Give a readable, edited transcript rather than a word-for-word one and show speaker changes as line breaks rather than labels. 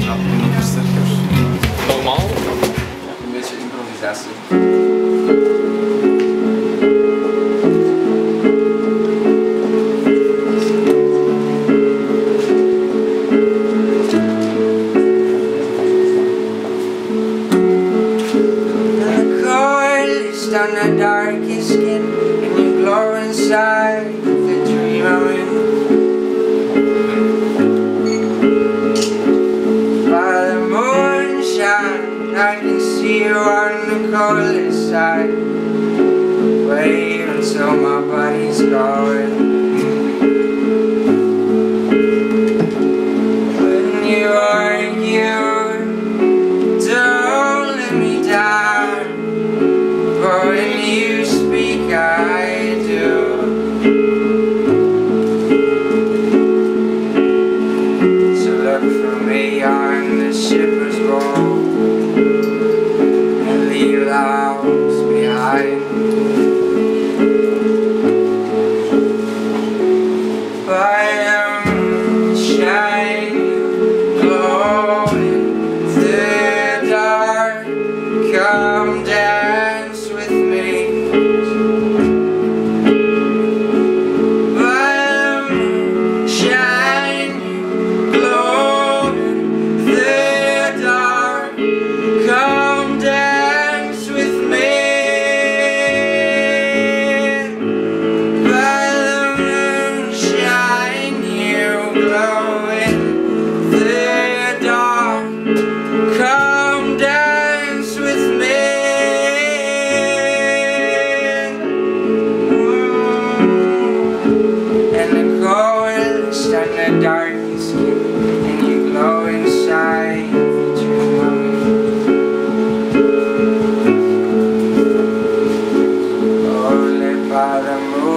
nog sterker.
Normaal?
Ja, een beetje improvisatie.
On the darkest skin, and you glow inside the dream I'm in. By the moonshine, I can see you on the coldest side. Wait until my body's going. When you argue, don't let me down. But when you speak, I do. So look for me on the shipper's boat and leave the house behind. By the moonshine, glowing through the dark, come dance with me. By the moonshine, glowing through the dark, come dance with me. By the moonshine, you glowing through the dark, come dance with me. And the coldest and the darkest skin, and you glow inside the dream I'm in. Oh, lit by the moon.